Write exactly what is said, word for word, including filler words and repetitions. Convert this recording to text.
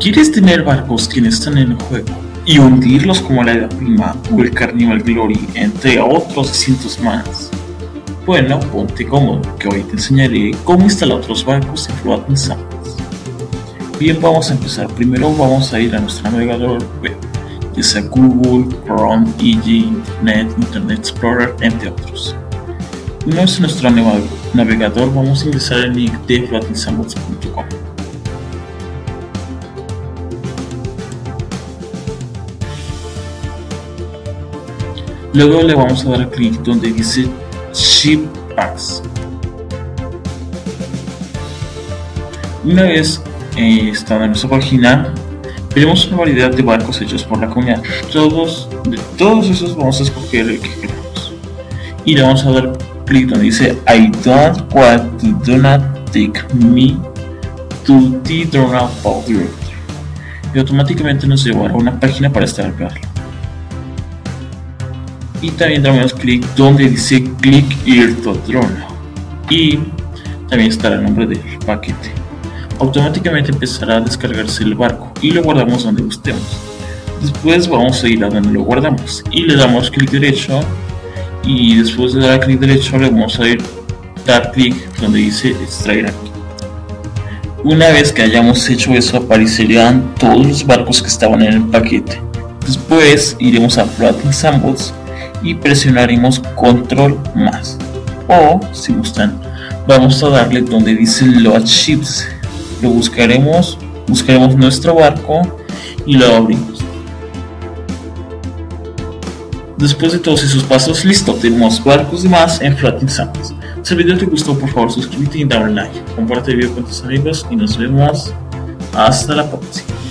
¿Quieres tener barcos que no están en el juego y hundirlos como la Edad Prima o el Carnival Glory, entre otros cientos más? Bueno, ponte cómodo, que hoy te enseñaré cómo instalar otros barcos en Floating Samples. Bien, vamos a empezar. Primero vamos a ir a nuestro navegador web, ya sea Google, Chrome, Edge, Internet, Internet Explorer, entre otros. Una vez en nuestro navegador, vamos a ingresar el link de floating samples punto com. Luego le vamos a dar clic donde dice Ship Packs. Una vez eh, estando en nuestra página, veremos una variedad de barcos hechos por la comunidad. Todos, de todos esos vamos a escoger el que queramos. Y le vamos a dar clic donde dice I don't want to do not take me to the Donald Boat Directory. Y automáticamente nos llevará a una página para descargarlo. Y también damos clic donde dice click here to drone y también estará el nombre del paquete. Automáticamente empezará a descargarse el barco y lo guardamos donde gustemos. Después vamos a ir a donde lo guardamos y le damos clic derecho, y después de dar clic derecho le vamos a ir, dar clic donde dice extraer aquí. Una vez que hayamos hecho eso, aparecerán todos los barcos que estaban en el paquete. Después iremos a Floating Samples y presionaremos control más, o si gustan vamos a darle donde dice Load Ships. Lo buscaremos, buscaremos nuestro barco y lo abrimos. Después de todos esos pasos, listo, tenemos barcos y más en Floating Samples. Si el video te gustó, por favor suscríbete y dale like, comparte el video con tus amigos y nos vemos hasta la próxima.